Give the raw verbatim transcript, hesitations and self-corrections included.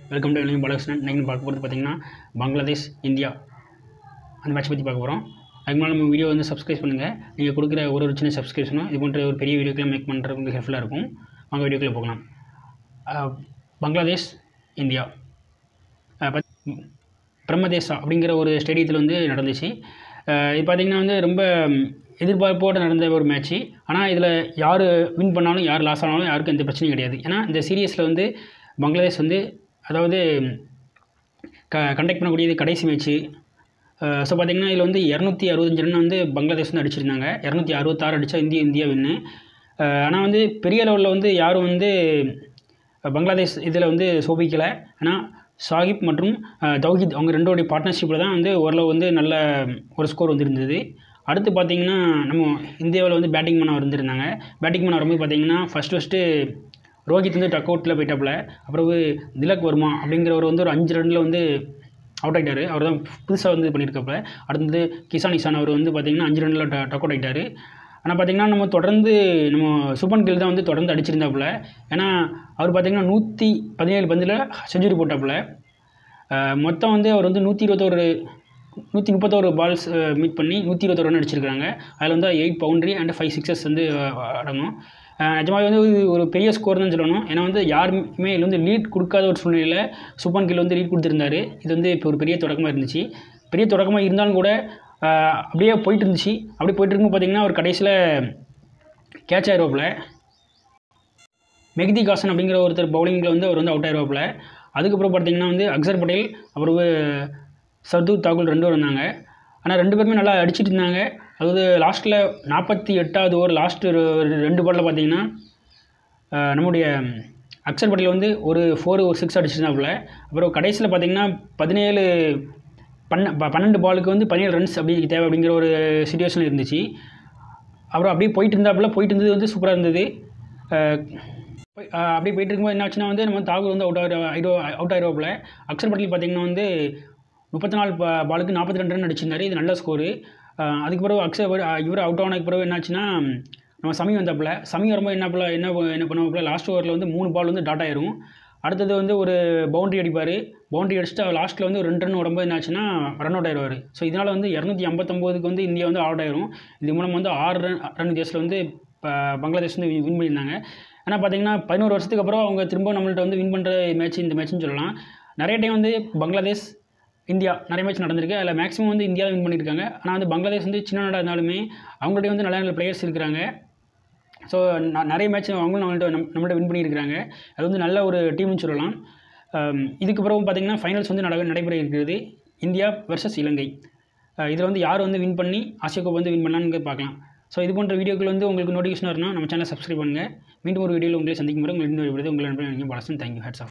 Welcome to வெனுலிங்கம் Balakrishnan. இன்றைக்கி பார்க்க போகிறது பார்த்திங்கன்னா பங்களாதேஷ் இந்தியா அந்த மேட்ச் பற்றி பார்க்க போகிறோம். அதுக்கு முன்னாடி நம்ம வீடியோ வந்து சப்ஸ்கிரைப் பண்ணுங்கள். நீங்கள் கொடுக்குற ஒரு ஒரு சின்ன சப்ஸ்கிரிப்ஷனும் இது போன்ற ஒரு பெரிய வீடியோக்கெலாம் மேக் பண்ணுறதுக்கு ஹெல்ப்ஃபுல்லாக இருக்கும். வாங்க வீடியோக்குள்ளே போகலாம். பங்களாதேஷ் இந்தியா பிரம்மதேசா அப்படிங்கிற ஒரு ஸ்டேடியத்தில் வந்து நடந்துச்சு. இது பார்த்திங்கன்னா வந்து ரொம்ப எதிர்பார்ப்போடு நடந்த ஒரு மேட்ச்சு. ஆனால் இதில் யார் வின் பண்ணாலும் யார் லாஸ் ஆனாலும் யாருக்கும் எந்த பிரச்சனையும் கிடையாது. ஏன்னா இந்த சீரியஸில் வந்து பங்களாதேஷ் வந்து அதாவது க கண்டக்ட் பண்ணக்கூடியது கடைசி மேட்ச்சு. ஸோ பார்த்திங்கன்னா இதில் வந்து இரநூத்தி அறுபத்தஞ்சு ரன் வந்து பங்களாதேஷ் வந்து அடிச்சிருந்தாங்க. இரநூத்தி அறுபத்தாறு அடித்தா இந்தியா இந்தியா வின்னு. ஆனால் வந்து பெரிய லெவலில் வந்து யாரும் வந்து பங்களாதேஷ் இதில் வந்து சோபிக்கலை. ஆனால் சாகிப் மற்றும் தௌஹித் அவங்க ரெண்டோடைய பார்ட்னர்ஷிப்பில் தான் வந்து ஓரளவு வந்து நல்ல ஒரு ஸ்கோர் வந்துருந்தது. அடுத்து பார்த்திங்கன்னா நம்ம இந்தியாவில் வந்து பேட்டிங் பண்ண வந்துருந்தாங்க. பேட்டிங் பண்ண வரும்போது பார்த்திங்கன்னா ஃபஸ்ட்டு ஃபஸ்ட்டு ரோஹித் வந்து டக் அவுட்டில் போயிட்டாப்புல. அப்புறம் திலக் வர்மா அப்படிங்கிறவர் வந்து ஒரு அஞ்சு ரனில் வந்து அவுட் ஆகிட்டார். அவர் தான் புதுசாக வந்து பண்ணியிருக்கப்ப. அடுத்தது கிசான் இசான் அவர் வந்து பார்த்திங்கன்னா அஞ்சு ரனில் ட டக் அவுட் ஆகிட்டார். ஆனால் பார்த்திங்கன்னா நம்ம தொடர்ந்து நம்ம சுப்மன் கில் தான் வந்து தொடர்ந்து அடிச்சிருந்தாப்புல. ஏன்னா அவர் பார்த்திங்கன்னா நூற்றி பதினேழு பந்தில் செஞ்சுரி போட்டாப்புல. மொத்தம் வந்து அவர் வந்து நூற்றி இருபத்தோரு நூற்றி முப்பத்தோரு பால்ஸ் மீட் பண்ணி நூற்றி இருபத்தொரு ரன் அடிச்சிருக்காங்க. அதில் வந்து eight boundary and five sixes வந்து அடங்கும். நிஜமாவே வந்து ஒரு பெரிய ஸ்கோர் தான் சொல்லணும். ஏன்னா வந்து யாருமே இதில் வந்து லீட் கொடுக்காத ஒரு சூழ்நிலையில் சுப்மன் கில் வந்து லீட் கொடுத்துருந்தாரு. இது வந்து இப்போ ஒரு பெரிய தொடக்கமாக இருந்துச்சு. பெரிய தொடக்கமாக இருந்தாலும் கூட அப்படியே போயிட்டு இருந்துச்சு. அப்படி போயிட்டு இருக்கும்போது பார்த்திங்கன்னா ஒரு கடைசியில் கேட்ச் ஆயிடுவாப்புல. மெஹ்தி காசன் அப்படிங்கிற ஒருத்தர் பவுலிங்கில் வந்து அவர் வந்து அவுட் ஆயிடுவாப்புல. அதுக்கப்புறம் பார்த்திங்கன்னா வந்து அக்சர் பட்டேல் அப்புறம் சர்தூர் தாக்கூர் ரெண்டு பேர் வந்தாங்க. ஆனால் ரெண்டு பேருமே நல்லா அடிச்சிட்டு இருந்தாங்க. அதாவது லாஸ்ட்டில் நாற்பத்தி எட்டாவது ஓவர் லாஸ்ட்டு ரெண்டு பாலில் பார்த்திங்கன்னா நம்முடைய அக்சர் பட்டேல் வந்து ஒரு ஃபோர் ஒரு சிக்ஸ் அடிச்சிருந்தாப்புல. அப்புறம் கடைசியில் பார்த்திங்கன்னா பதினேழு பன்ன பன்னெண்டு பாலுக்கு வந்து பதினேழு ரன்ஸ் அப்படி தேவை அப்படிங்கிற ஒரு சிச்சுவேஷன் இருந்துச்சு. அப்புறம் அப்படியே போயிட்டு இருந்தாப்புல போயிட்டு இருந்தது வந்து சூப்பராக இருந்தது. அப்படியே போயிட்டு இருக்கும்போது என்ன ஆச்சுன்னா வந்து நம்ம தாக்கூர் வந்து அவுட் ஆகிடுவா அவுட் ஆகிடுவாப்புல. அக்சர் பட்டேல் பார்த்திங்கன்னா வந்து முப்பத்தி நாலு பா பாலுக்கு நாற்பத்தி ரெண்டு ரன் அடிச்சிருந்தார். இது நல்ல ஸ்கோரு. அதுக்கு பிறகு அக்சர் இவர் அவுட் ஆனதுக்கு பிறகு என்னாச்சுன்னா நம்ம சமி வந்தாப்புல. சமி வரும்போது என்ன என்ன என்ன பண்ணுவாப்புல லாஸ்ட் ஓவரில் வந்து மூணு பால் வந்து டாட் ஆயிரும். அடுத்தது வந்து ஒரு பவுண்ட்ரி அடிப்பார். பவுண்ட்ரி அடிச்சுட்டு லாஸ்ட்டில் வந்து ஒரு ரெண்டு ரன் உடம்பு என்னாச்சுன்னா ரன் அவுட் ஆயிடுவார். ஸோ இதனால் வந்து இரநூத்தி ஐம்பத்தொம்போதுக்கு வந்து இந்தியா வந்து அவுட் ஆயிரும். இது மூலம் வந்து ஆறு ரன் ரன் வித்தியாசத்தில் வந்து பங்களாதேஷ் வந்து வின் பண்ணியிருந்தாங்க. ஆனால் பார்த்திங்கன்னா பதினோரு வருஷத்துக்கு அப்புறம் அவங்க திரும்ப நம்மள்ட்ட வந்து வின் பண்ணுற மேட்ச் இந்த மேட்ச்னு சொல்லலாம். நிறைய டைம் வந்து பங்களாதேஷ் இந்தியா நிறைய மேட்ச் நடந்திருக்கு. அதில் மேக்ஸிமம் வந்து இந்தியா வின் பண்ணியிருக்காங்க. ஆனால் வந்து பங்களாதேஷ் வந்து சின்ன நாடாக இருந்தாலுமே அவங்கள்ட்ட வந்து நல்ல நல்ல பிளேயர்ஸ் இருக்கிறாங்க. ஸோ நிறைய மேட்ச் அவங்களும் நம்மள்ட்ட நம் நம்மள்ட்ட வின் பண்ணியிருக்கிறாங்க. அது வந்து நல்ல ஒரு டீம்னு சொல்லலாம். இதுக்கு பிறகு பார்த்திங்கன்னா ஃபைனல்ஸ் வந்து நட நடைபெற இருக்கிறது. India versus Ilangai. இதில் வந்து யார் வந்து வின் பண்ணி ஆசியாக்கப் வந்து வின் பண்ணலான்னு பார்க்கலாம். ஸோ இது போன்ற வீடியோக்கள் வந்து உங்களுக்கு நோட்டிஃபிகேஷன் வரணும் நம்ம சேனலை சப்ஸ்கிரைப் பண்ணுங்கள். மீண்டும் ஒரு வீடியோவில் உங்களை சந்திக்கும் முறை உங்களுக்கு உங்களை நண்பர்கள் பாலகிருஷ்ணன். தேங்க்யூ. Hats off.